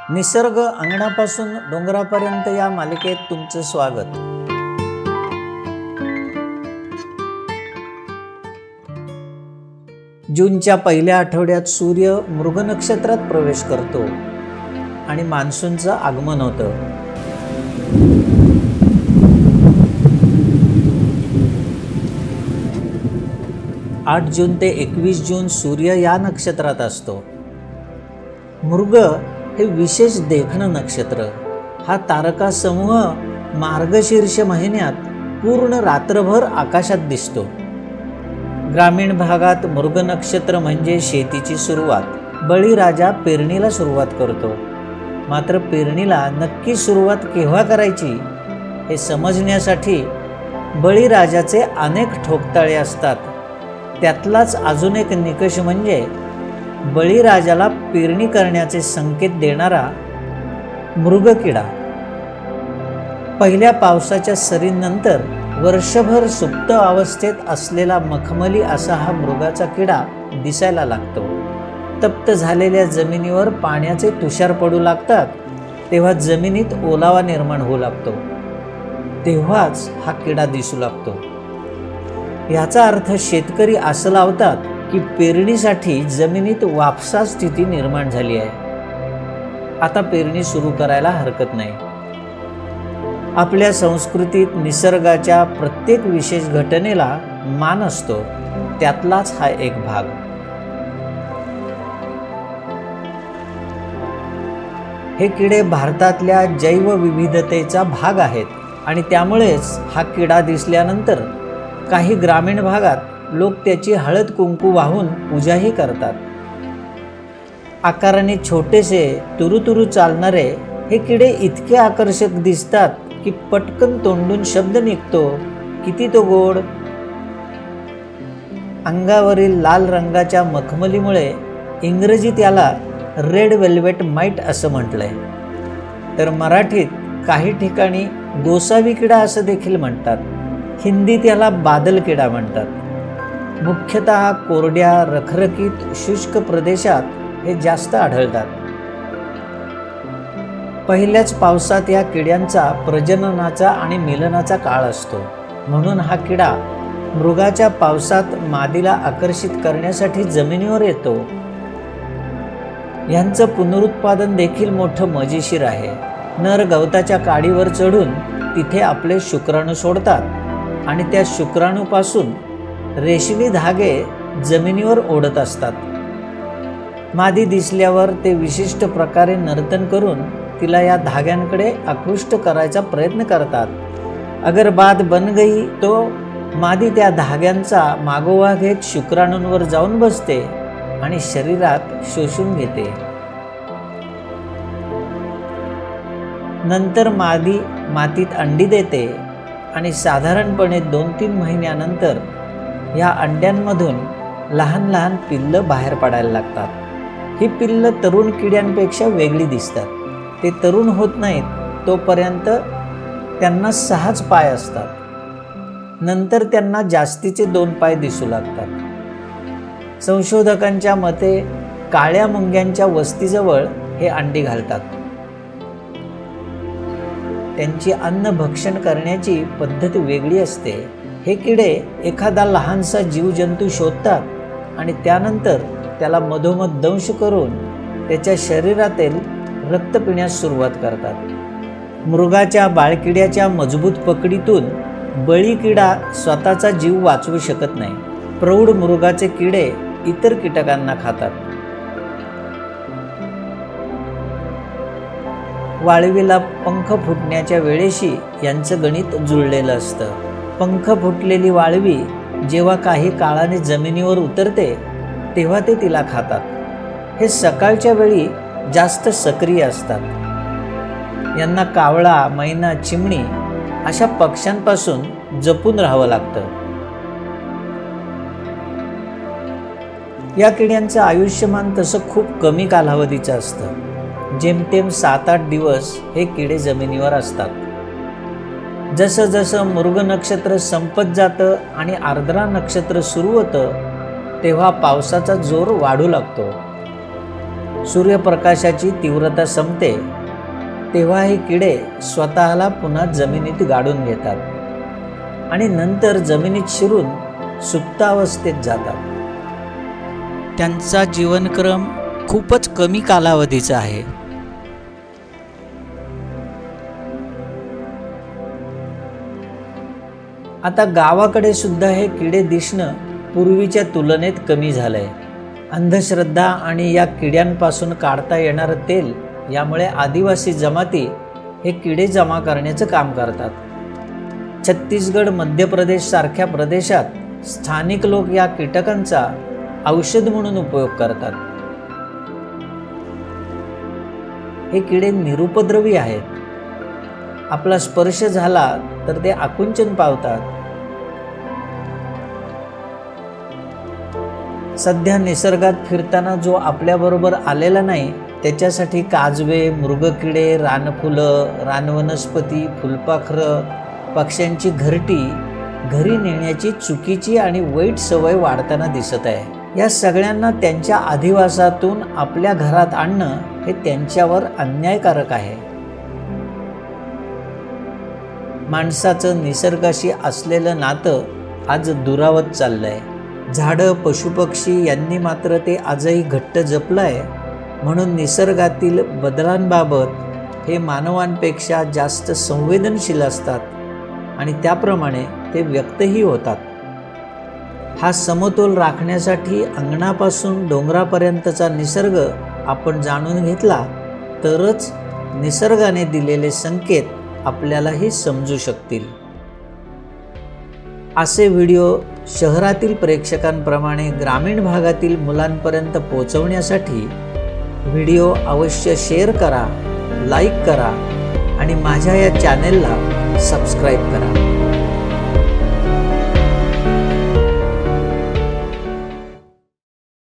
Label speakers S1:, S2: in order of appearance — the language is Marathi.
S1: निसर्ग अंगणापासून डोंगरापर्यंत या मालिकेत तुमचं स्वागत। जूनच्या पहिल्या आठवड्यात सूर्य मृग नक्षत्रात प्रवेश करतो आणि मान्सूनचं आगमन होतं। 8 जून ते 21 जून सूर्य या नक्षत्रात असतो। मृग हे विशेष देखणं नक्षत्र। हा तारका समूह मार्गशीर्ष महिन्यात पूर्ण रात्रभर आकाशात दिसतो। ग्रामीण भागात मृग नक्षत्र म्हणजे शेतीची सुरुवात। बळीराजा पेरणीला सुरुवात करतो। मात्र पेरणीला नक्की सुरुवात केव्हा करायची हे समजण्यासाठी बळीराजाचे अनेक ठोकताळे असतात। त्यातलाच अजून एक निकष म्हणजे बळीराजाला पेरणी करण्याचे संकेत देणारा मृगकिडा। पहिल्या पावसाच्या सरींनंतर वर्षभर सुप्त अवस्थेत असलेला मखमली असा हा मृगाचा किडा दिसायला लागतो। तप्त झालेल्या जमिनीवर पाण्याचे तुषार पडू लागतात तेव्हा जमिनीत ओलावा निर्माण होऊ लागतो, तेव्हाच हा किडा दिसू लागतो। याचा अर्थ शेतकरी असं लावतात की पेरणीसाठी जमिनीत वापसा स्थिती निर्माण झाली आहे, आता पेरणी सुरू करायला हरकत नाही। आपल्या संस्कृतीत निसर्गाच्या प्रत्येक विशेष घटनेला मान असतो, त्यातलाच हा एक भाग। हे किडे भारतातल्या जैवविविधतेचा भाग आहेत आणि त्यामुळेच हा किडा दिसल्यानंतर काही ग्रामीण भागात लोक त्याची हळद कुंकू वाहून पूजाही करतात। आकाराने छोटेसे तुरुतुरु चालणारे हे किडे इतके आकर्षक दिसतात की पटकन तोंडून शब्द निघतो, किती तो गोड। अंगावरील लाल रंगाच्या मखमलीमुळे इंग्रजीत याला रेड वेल्वेट माइट असं म्हटलंय, तर मराठीत काही ठिकाणी गोसावी किडा असं देखील म्हणतात। हिंदीत याला बादल किडा म्हणतात। मुख्यतः कोरड्या रखरखीत शुष्क प्रदेशात हे जास्त आढळतात। पहिल्याच पावसात या किड्यांचा प्रजननाचा आणि मिलनाचा काळ असतो, म्हणून हा किडा मृगाच्या पावसात मादीला आकर्षित करण्यासाठी जमिनीवर येतो। यांचं पुनरुत्पादन देखील मोठं मजेशीर आहे। नर गवताच्या काडीवर चढून तिथे आपले शुक्राणू सोडतात आणि त्या शुक्राणूपासून रेशमी धागे जमिनीवर ओढत असतात। मादी दिसल्यावर ते विशिष्ट प्रकारे नर्तन करून तिला या धाग्यांकडे आकृष्ट करायचा प्रयत्न करतात। अगर बात बन गई तो मादी त्या धाग्यांचा मागोवा घेत शुक्राणूंवर जाऊन बसते आणि शरीरात शोषून घेते। नंतर मादी मातीत अंडी देते आणि साधारणपणे 2-3 महिन्यानंतर या अंड्यांमधून लहान लहान पिल्लं बाहेर पडायला लागतात। ही पिल्लं तरुण किड्यांपेक्षा वेगळी दिसतात। ते तरुण होत नाहीत तोपर्यंत त्यांना 6च पाय असतात, नंतर त्यांना जास्तीचे 2 पाय दिसू लागतात। संशोधकांच्या मते काळ्या मुंग्यांच्या वस्तीजवळ हे अंडी घालतात। त्यांची अन्न भक्षण करण्याची पद्धत वेगळी असते। हे किडे एखादा लहानसा जीवजंतू शोधतात आणि त्यानंतर त्याला मधोमध दंश करून त्याच्या शरीरातील रक्त पिण्यास सुरुवात करतात। मृगाच्या बाळकिड्याच्या मजबूत पकडीतून बळी किडा स्वतःचा जीव वाचवू शकत नाही। प्रौढ मृगाचे किडे इतर कीटकांना खातात। वाळवीला पंख फुटण्याच्या वेळेशी यांचं गणित जुळलेलं असतं। पंख फुटलेली वाळवी जेव्हा काही काळाने जमिनीवर उतरते तेव्हा ते तिला खातात। हे सकाळच्या वेळी जास्त सक्रिय असतात। यांना कावळा, मैना, चिमणी अशा पक्ष्यांपासून जपून राहावं लागतं। या किड्यांचं आयुष्यमान तसं खूप कमी कालावधीचं असतं। जेमतेम 7-8 दिवस हे किडे जमिनीवर असतात। जसं जसं मृग नक्षत्र संपत जातं आणि आर्द्रा नक्षत्र सुरू होतं तेव्हा पावसाचा जोर वाढू लागतो। सूर्यप्रकाशाची तीव्रता संपते तेव्हा हे किडे स्वतःला पुन्हा जमिनीत गाडून घेतात आणि नंतर जमिनीत शिरून सुप्तावस्थेत जातात. त्यांचा जीवनक्रम खूपच कमी कालावधीचा आहे. आता गावाकडे सुद्धा हे किडे दिसणं पूर्वीच्या तुलनेत कमी झालंय. अंधश्रद्धा आणि या किड्यांपासून काढता येणारं तेल यामुळे आदिवासी जमाती हे किडे जमा करण्याचं काम करतात. छत्तीसगड, मध्य प्रदेश सारख्या प्रदेशात स्थानिक लोक या कीटकांचा औषध म्हणून उपयोग करतात. हे किडे निरुपद्रवी आहेत. आपला स्पर्श झाला तर ते आकुंचन पावतात. सध्या निसर्गात फिरताना जो आपल्याबरोबर आलेला नाही त्याच्यासाठी काजवे, मृगकिडे, रानफुलं, रानवनस्पती, फुलपाखरं, पक्ष्यांची घरटी घरी नेण्याची चुकीची आणि वाईट सवय वाढताना दिसत आहे. या सगळ्यांना त्यांच्या अधिवासातून आपल्या घरात आणणं हे त्यांच्यावर अन्यायकारक आहे. माणसाचं निसर्गाशी असलेलं नातं आज दुरावत चाललंय. झाडं, पशुपक्षी यांनी मात्र ते आजही घट्ट जपलंय. म्हणून निसर्गातील बदलांबाबत हे मानवांपेक्षा जास्त संवेदनशील असतात आणि त्याप्रमाणे ते व्यक्तही होतात. हा समतोल राखण्यासाठी अंगणापासून डोंगरापर्यंतचा निसर्ग आपण जाणून घेतला तरच निसर्गाने दिलेले संकेत आपल्यालाही समजू शकतील. असे व्हिडिओ शहरातील प्रेक्षकांप्रमाणे ग्रामीण भागातील मुलांपर्यंत पोहोचवण्यासाठी व्हिडिओ अवश्य शेअर करा, लाईक करा आणि माझ्या या चॅनेलला सबस्क्राईब करा.